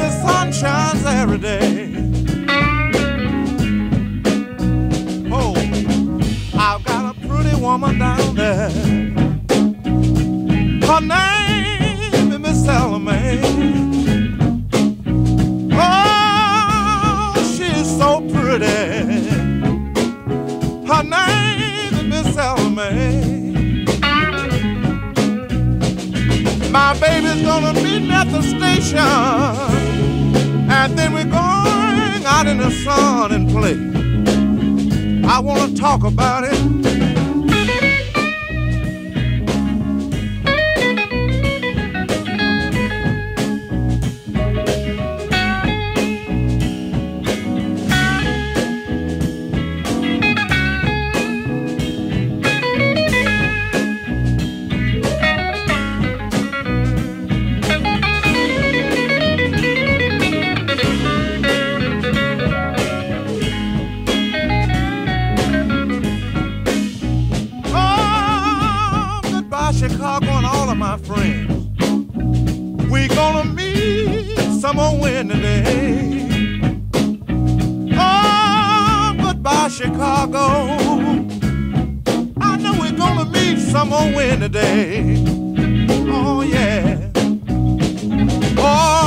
the sun shines every day. Oh, I've got a pretty woman down there. Her name is Miss Salome. Oh, she's so pretty. Her name is Miss Salome. My baby's gonna meet me at the station, and then we're going out in the sun and play. I wanna talk about it. Chicago and all of my friends, we gonna meet some more winter day. Oh, goodbye Chicago, I know we're gonna meet some more winter day. Oh yeah, oh